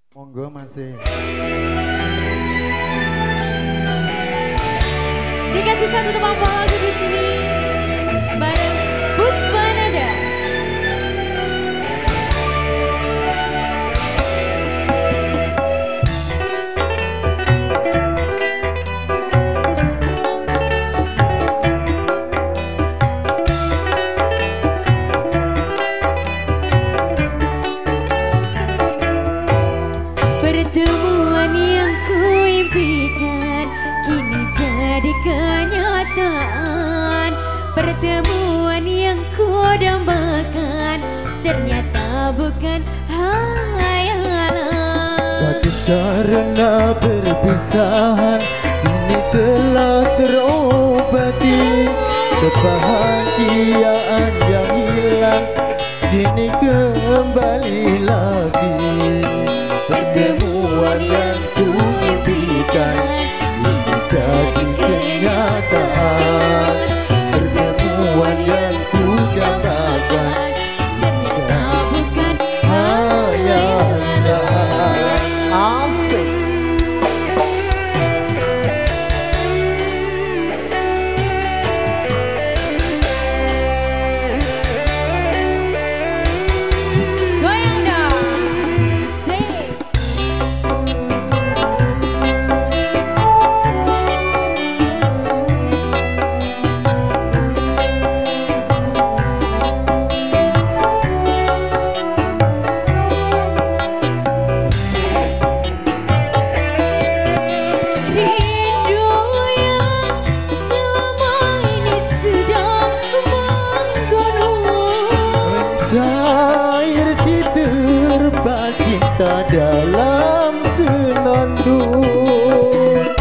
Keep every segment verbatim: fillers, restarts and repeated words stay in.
Monggo masih. Dikasih satu tepang lagu di sini bareng Puspa Nada. Pertemuan yang kuimpikan kini jadi kenyataan. Pertemuan yang kudambakan ternyata bukan hayalan. Sakit karena perpisahan ini telah terobati. Kebahagiaan yang hilang kini kembali lagi. Pertemuan yang kuimpikan ini jadi kenyataan. Pertemuan yang kudambakan ternyata bukan hayalan. Asik. goyang dong. Say. Cair diterpa cinta dalam senandung.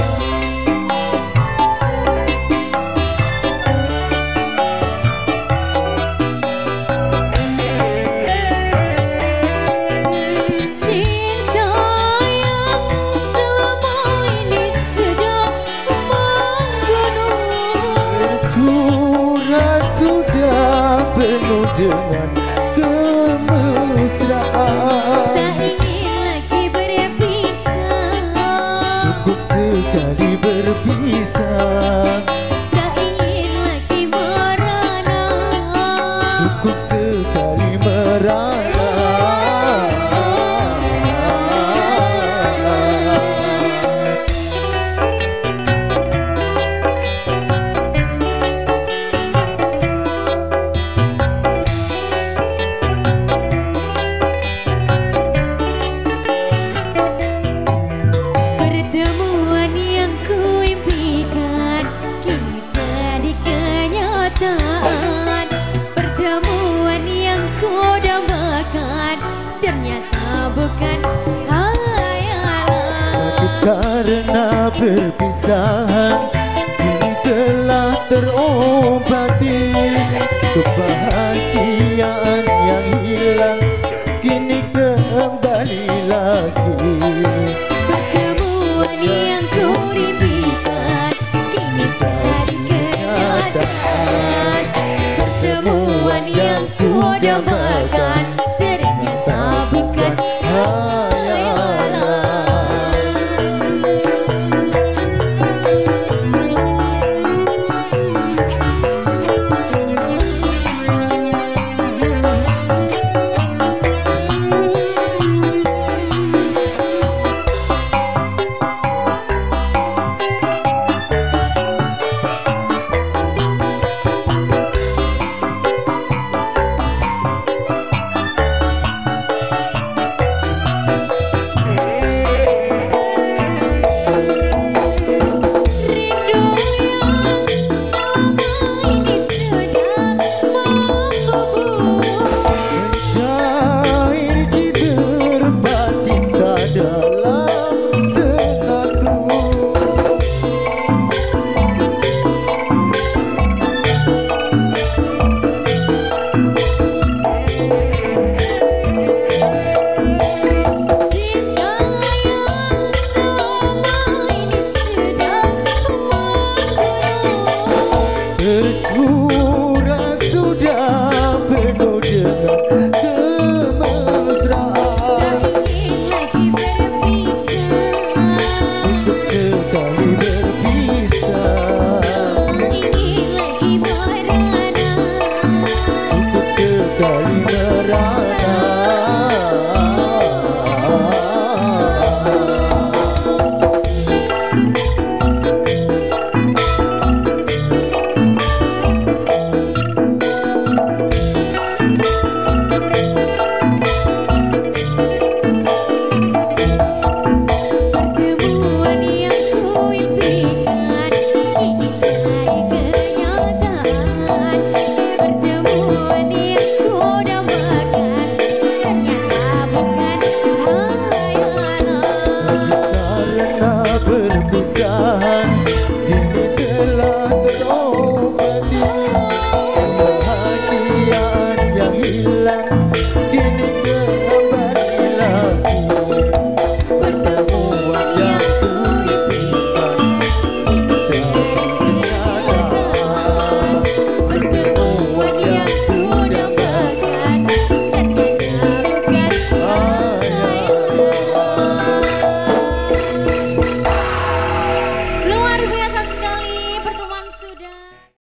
Cinta yang selama ini sedang menggunung, Curah sudah penuh dengan kemesraan. tak ingin lagi berpisah, Cukup sekali berpisah. tak ingin lagi merana. Cukup sekali merana. Pertemuan yang kuimpikan kini jadi kenyataan. Pertemuan yang kudambakan ternyata bukan hayalan. Sakit karena perpisahan kini telah terobati. Kebahagiaan yang hilang kini kembali lagi. Pertemuan yang kuimpikan kini jadi kenyataan. Pertemuan yang kudambakan ternyata bukan hayalan. perpisahan.